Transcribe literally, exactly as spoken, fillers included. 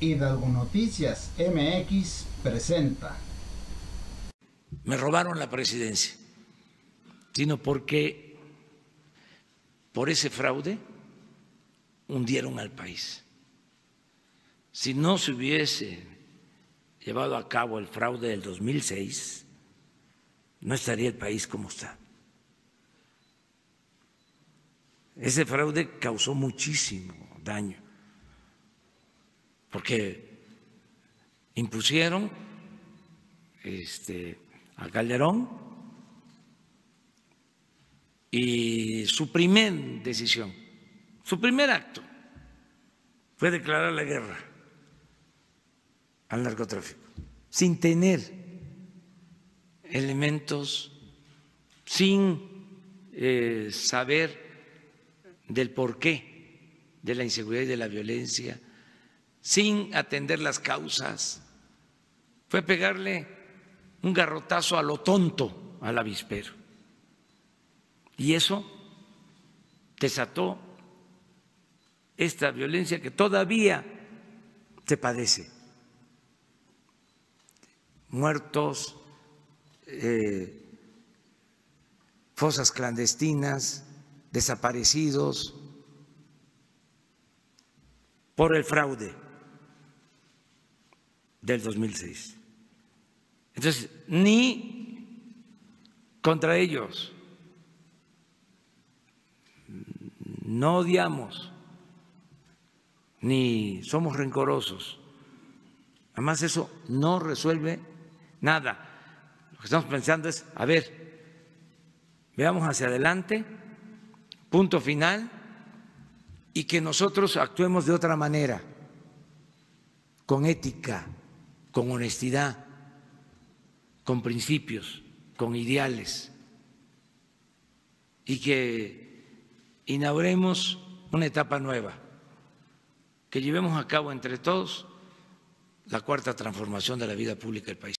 Hidalgo Noticias M X presenta. Me robaron la presidencia, sino porque por ese fraude hundieron al país. Si no se hubiese llevado a cabo el fraude del dos mil seis, no estaría el país como está. Ese fraude causó muchísimo daño, porque impusieron este, a Calderón y su primer decisión, su primer acto fue declarar la guerra al narcotráfico, sin tener elementos, sin eh, saber del porqué de la inseguridad y de la violencia, sin atender las causas. Fue pegarle un garrotazo a lo tonto al avispero. Y eso desató esta violencia que todavía se padece. Muertos, eh, fosas clandestinas, desaparecidos por el fraude del dos mil seis. Entonces, ni contra ellos no odiamos, ni somos rencorosos. Además, eso no resuelve nada. Lo que estamos pensando es, a ver, veamos hacia adelante, punto final, y que nosotros actuemos de otra manera, con ética, con honestidad, con principios, con ideales, y que inauguremos una etapa nueva, que llevemos a cabo entre todos la cuarta transformación de la vida pública del país.